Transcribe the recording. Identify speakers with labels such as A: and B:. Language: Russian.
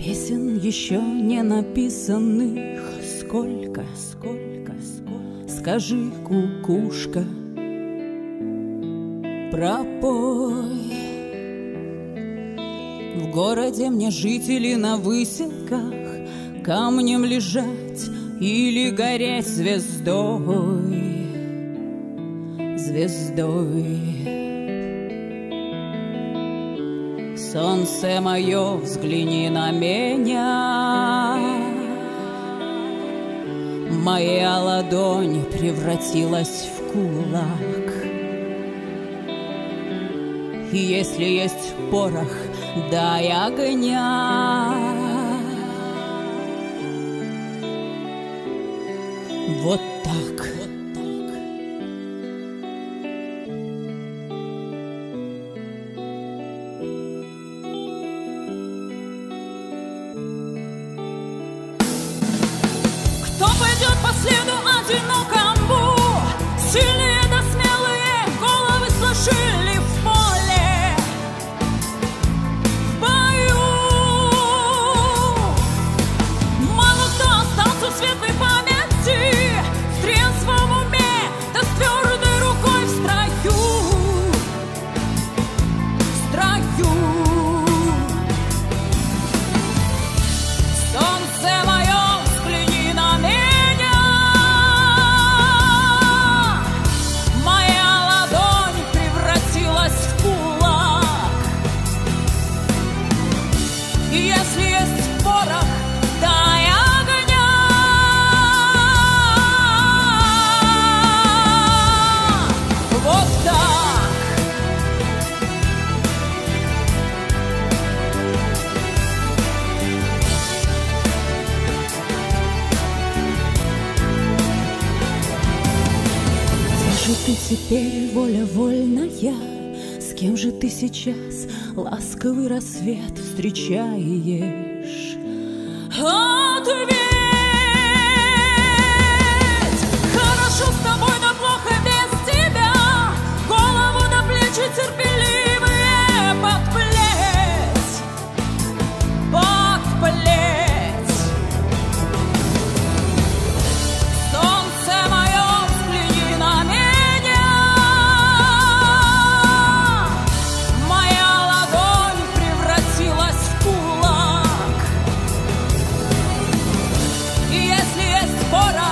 A: Песен еще не написанных сколько, скажи, кукушка, пропой. В городе мне жить или на выселках, камнем лежать или гореть звездой, звездой. Солнце мое, взгляни на меня. Моя ладонь превратилась в кулак. И если есть порох, дай огня. Вот так.
B: Кто пойдет по следу одинокому? Сильные да смелые головы сложили в поле, в бою. Мало кто остался в светлой памяти, в трезвом уме, да с твердой рукой в строю, в строю. Солнце мое, взгляни на меня. Моя ладонь превратилась в кулак. И если есть порох, дай огня. Вот так.
A: Где же ты теперь, воля вольная? С кем же ты сейчас ласковый рассвет встречаешь?
B: Ответь! Хорошо с тобой, но плохо без тебя. Голову на плечи терпеливые подплеть, подплеть. Солнце мое, взгляни на меня. Моя ладонь превратилась в кулак. И если есть порох,